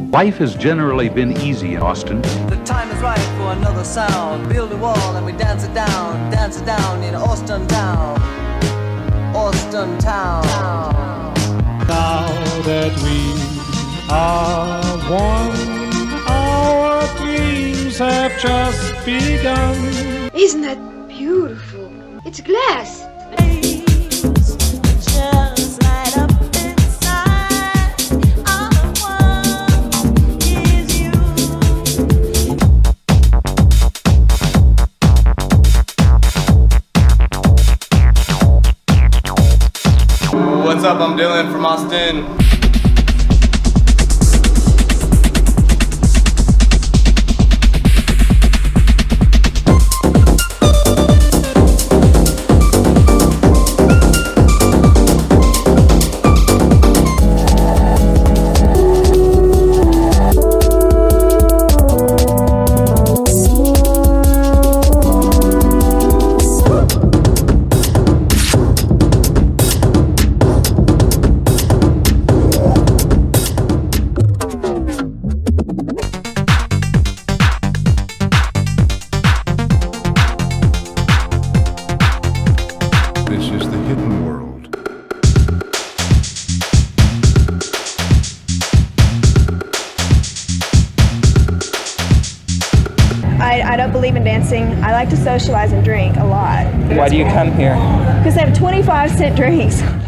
Life has generally been easy in Austin. The time is right for another sound. Build a wall and we dance it down in Austin town. Austin town. Now that we are one, our dreams have just begun. Isn't that beautiful? It's glass. What's up? I'm Dylan from Austin. This is the hidden world. I don't believe in dancing. I like to socialize and drink a lot. Why do you come here? Because they have 25-cent drinks.